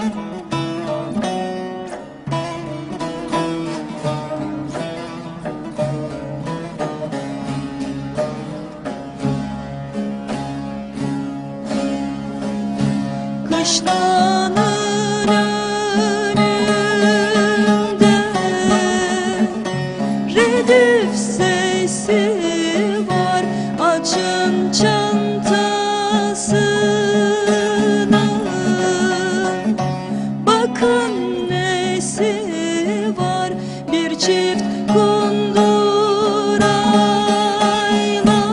Kışlanın önünde redif sesi var, açın çantasına. Bakın nesi var, bir çift kundurayla,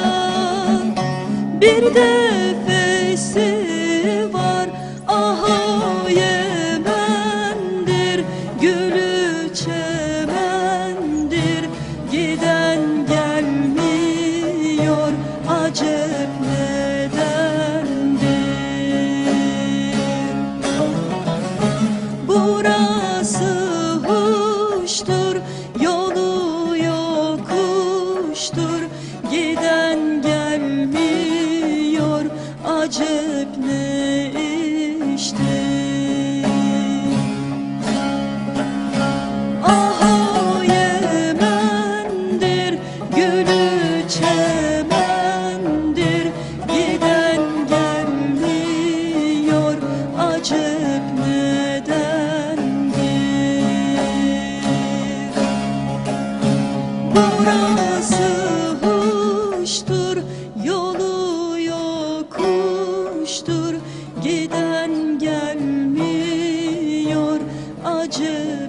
bir de fesi var. Aha Yemen'dir, gülü çemendir, giden gelmiyor, acep nedendir? Burası huştur, yolu yokuştur, giden gelmiyor, acep ne iştir? Aha Yemen'dir, gülü çemendir, giden gelmiyor, acep nedendir? Burası huştur, yolu yokuştur, giden gelmiyor, acep